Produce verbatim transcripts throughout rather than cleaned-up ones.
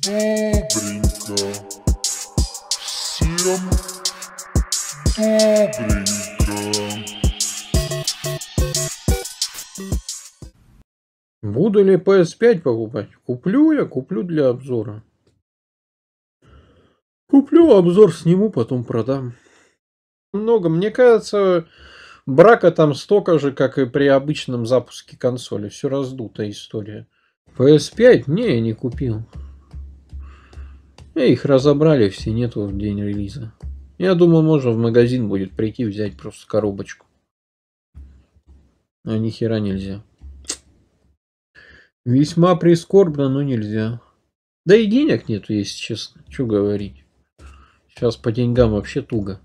Добренько. Всем добренько. Буду ли пэ эс пять покупать? Куплю я, куплю для обзора. Куплю, обзор сниму, потом продам. Много, мне кажется, брака там столько же, как и при обычном запуске консоли. Все раздутая история. пэ эс пять? Не, я не купил. Их разобрали все, нету в день релиза. Я думал, можно в магазин будет прийти, взять просто коробочку. А ни хера нельзя. Весьма прискорбно, но нельзя. Да и денег нету, если честно. Что говорить. Сейчас по деньгам вообще туго.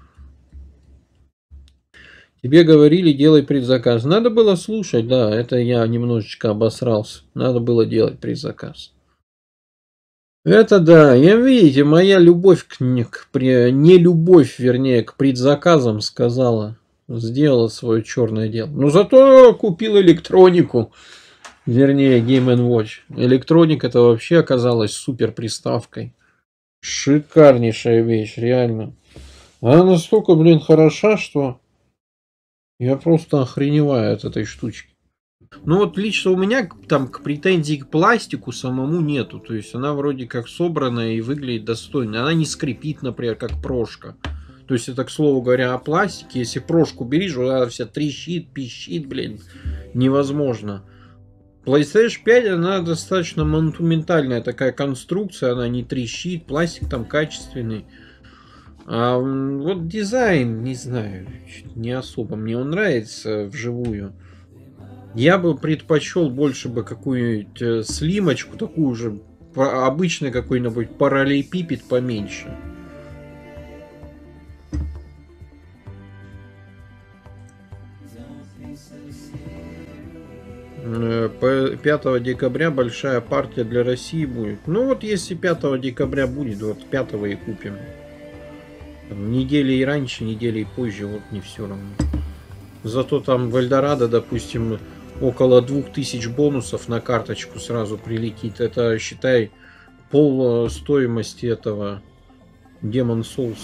Тебе говорили, делай предзаказ. Надо было слушать, да, это я немножечко обосрался. Надо было делать предзаказ. Это да, я, видите, моя любовь к, к не любовь, вернее, к предзаказам сказала, сделала свое черное дело. Но зато купил электронику, вернее, Game энд Watch. Электроника это вообще оказалась супер приставкой. Шикарнейшая вещь, реально. Она настолько, блин, хороша, что я просто охреневаю от этой штучки. Ну вот лично у меня там к претензий к пластику самому нету. То есть она вроде как собранная и выглядит достойно. Она не скрипит, например, как прошка. То есть это, к слову говоря, о пластике. Если прошку берешь, она вся трещит, пищит, блин. Невозможно. PlayStation пять, она достаточно монументальная такая конструкция. Она не трещит, пластик там качественный. А вот дизайн, не знаю, не особо мне он нравится вживую. Я бы предпочел больше бы какую-нибудь слимочку, такую же обычный какой-нибудь параллелепипед поменьше. пятого декабря большая партия для России будет. Ну вот если пятого декабря будет, вот пятого и купим. Недели и раньше, недели и позже, вот не все равно. Зато там в Эльдорадо, допустим, около двух тысяч бонусов на карточку сразу прилетит. Это, считай, пол стоимости этого Demon Souls.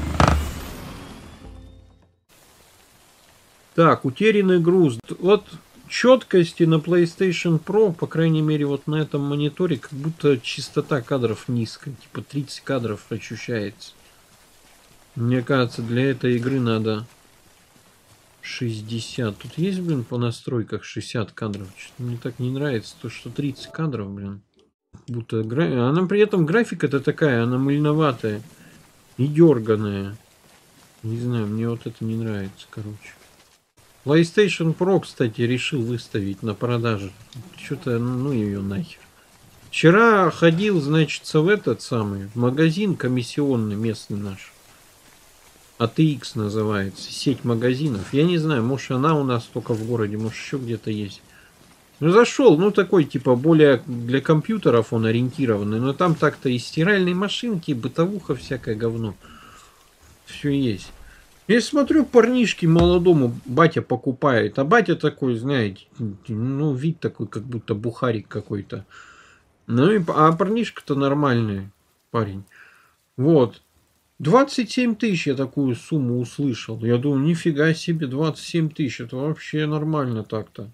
Так, утерянный груз. Вот четкости на PlayStation Pro, по крайней мере, вот на этом мониторе, как будто частота кадров низкая. Типа тридцать кадров ощущается. Мне кажется, для этой игры надо шестьдесят. Тут есть, блин, по настройках шестьдесят кадров. Что-то мне так не нравится, то что тридцать кадров, блин. Будто гра... Она при этом графика-то такая, она мыльноватая и дерганая. Не знаю, мне вот это не нравится, короче. PlayStation Pro, кстати, решил выставить на продажу. Что-то, ну ее нахер. Вчера ходил, значит, в этот самый в магазин комиссионный местный наш. эй ти икс называется, сеть магазинов. Я не знаю, может она у нас только в городе, может еще где-то есть. Ну зашел, ну такой типа более для компьютеров он ориентированный, но там так-то и стиральные машинки, и бытовуха, всякое говно. Все есть. Я смотрю, парнишки молодому батя покупает, а батя такой, знаете, ну вид такой, как будто бухарик какой-то. Ну и, а парнишка-то нормальный парень. Вот. двадцать семь тысяч я такую сумму услышал. Я думаю, нифига себе, двадцать семь тысяч. Это вообще нормально так-то.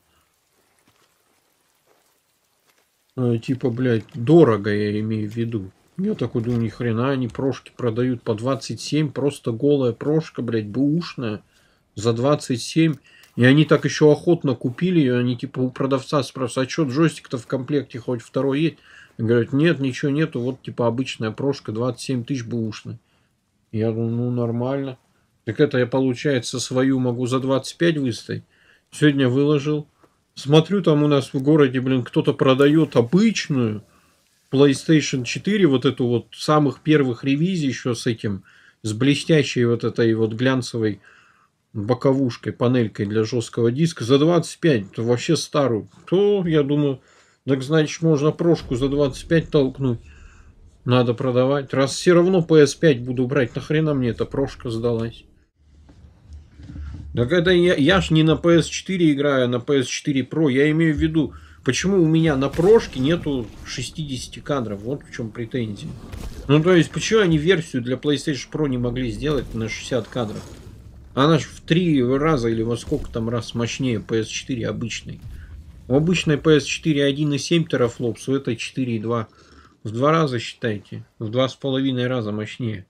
А, типа, блядь, дорого я имею в виду. Я такой думаю, ни хрена, они прошки продают по двадцать семь. Просто голая прошка, блядь, бэушная. За двадцать семь. И они так еще охотно купили ее. Они типа у продавца спрашивают, а что, джойстик-то в комплекте хоть второй есть? И говорят, нет, ничего нету. Вот типа обычная прошка, двадцать семь тысяч бэушная. Я думаю, ну нормально. Так это я, получается, свою могу за двадцать пять выставить. Сегодня выложил. Смотрю, там у нас в городе, блин, кто-то продает обычную PlayStation четыре, вот эту вот самых первых ревизий еще с этим, с блестящей вот этой вот глянцевой боковушкой, панелькой для жесткого диска за двадцать пять. Это вообще старую. То, я думаю, так значит, можно прошку за двадцать пять толкнуть. Надо продавать. Раз все равно пэ эс пять буду брать, нахрена мне эта прошка сдалась? Так это я, я ж не на пэ эс четыре играю, а на пэ эс четыре Pro. Я имею в виду, Почему у меня на прошке нету шестидесяти кадров? Вот в чем претензия. Ну, то есть, почему они версию для PlayStation Pro не могли сделать на шестьдесят кадров? Она ж в три раза или во сколько там раз мощнее пи эс четыре обычной. У обычной пи эс четыре один и семь терафлопс, у этой четыре и два. В два раза считайте. В два с половиной раза мощнее.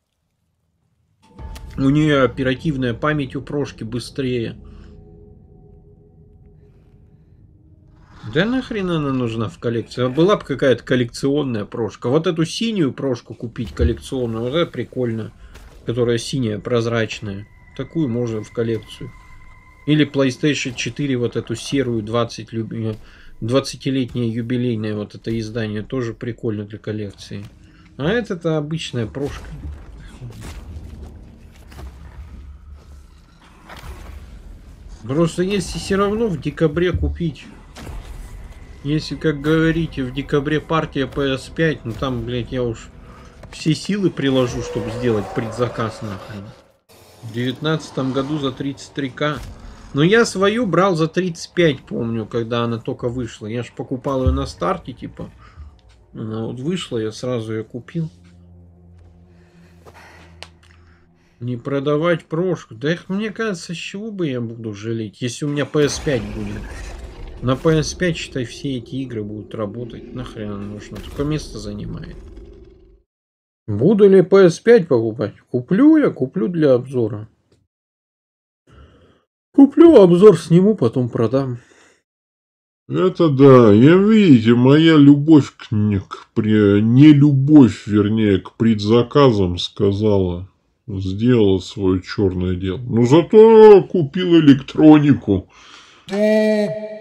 У нее оперативная память у прошки быстрее. Да нахрен она нужна в коллекции? Была бы какая-то коллекционная прошка. Вот эту синюю прошку купить коллекционную, вот это прикольно. Которая синяя, прозрачная. Такую можно в коллекцию. Или PlayStation четыре, вот эту серую двадцать, двадцатилетнее юбилейное вот это издание. Тоже прикольно для коллекции. А это-то обычная прошка. Просто если все равно в декабре купить... Если, как говорите, в декабре партия пи эс пять, ну там, блядь, я уж все силы приложу, чтобы сделать предзаказ нахрен. В девятнадцатом году за тридцать три ка. Но я свою брал за тридцать пять, помню, когда она только вышла. Я ж покупал ее на старте, типа. Она вот вышла, я сразу ее купил. Не продавать прошку. Да их, мне кажется, с чего бы я буду жалеть, если у меня пи эс пять будет. На пи эс пять, считай, все эти игры будут работать. Нахрен нужно? Только место занимает. Буду ли пи эс пять покупать? Куплю я, куплю для обзора. Куплю, обзор сниму, потом продам. Это да, я, видите, моя любовь к, к при, не любовь, вернее, к предзаказам сказала, сделала свое черное дело. Но зато купил электронику.